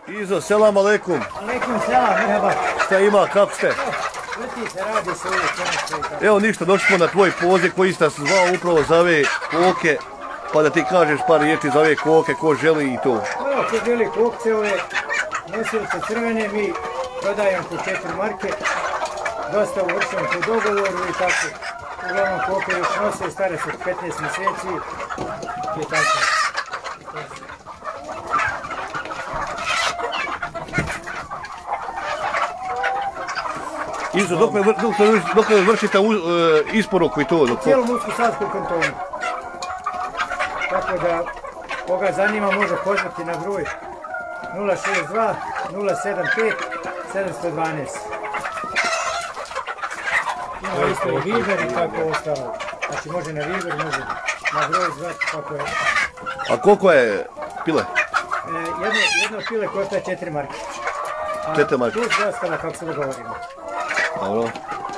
Izo, selam aleikum. Aleikum selam, merhaba. Šta ima, kako ste? Leti se, radi se uvijek, nešto. Evo ništa, došli smo na tvoj poziv koji ste se zvao upravo za ove koke, pa da ti kažeš par riječi za ove koke, ko želi i to. Evo, ko želi kokce, ove nosilce crvene, mi prodajemo po 4 marke, dosta uvršeno po dogovoru i tako. Uglavnom koke još nose, stare su 15 mjeseci i tako. Izo, dok me vršite isporuku i to? U cijelom Mursko-Savskom kantonu. Tako da, koga zanima može pozvati na broj 062 075 712. Ima isto i Viber i tako ostalo. Znači može na Viber, može na broj zvati kako je. A koliko je pile? Jedno pile košta 4 marke. 4 marke. Plus ostalo kako se dogovorimo. Dobro.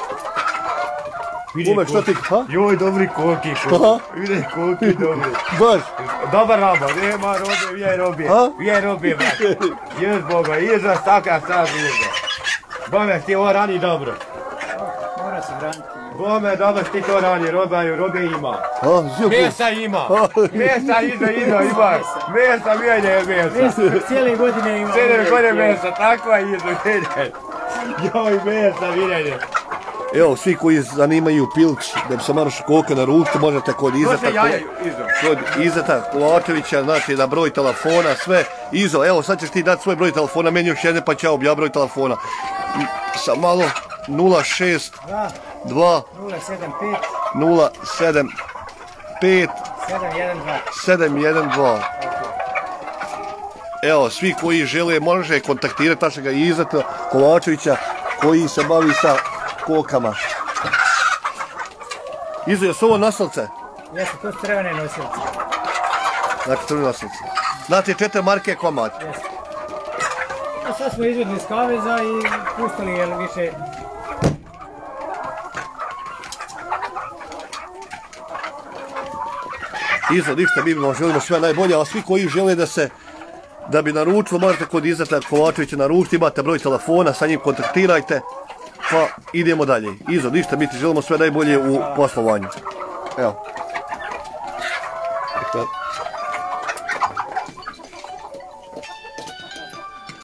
Ume, šta ti? Joj, dobri koki. Vide koki, dobri. Baš? Dobar raba, nema robe, vije robije, brate. Jes Boga, iza staka sad iza. Bome, ti ovo radi dobro. Mora se braniti. Bome, dobro ti to radi, robe ima. Mesa ima. Mesa iza ima. Mesa vijenje mesa. Cijele godine ima. Cijele godine mesa, tako je iza vijenje. Joj, mesa vijenje. Evo, svi koji zanimaju pilć, da bi se moraš koke naručiti, možete kod Izeta Kovačevića, znači na broj telefona, sve. Izo, evo, sad ćeš ti dati svoj broj telefona, meni još jedne pa će ja broj telefona. Sam malo 062 075 712. Evo, svi koji žele, može kontaktirati našeg Izeta Kovačevića, koji se bavi sa kokama. Izo, jesu ovo nosilce? Jesu, to su crvene nosilce. Znači, crvene nosilce. Znači, 4 marke komad. Jesu. A sad smo izvedli iz kaveza i pustili, jer više... Izo, ništa, mi vam želimo sve najbolje, a svi koji žele da bi naručili, možete kod Izeta Kovačevića naručiti, imate broj telefona, sa njim kontaktirajte. Pa idemo dalje. Izo, ništa, mi ti želimo sve najbolje u poslovanju. Evo.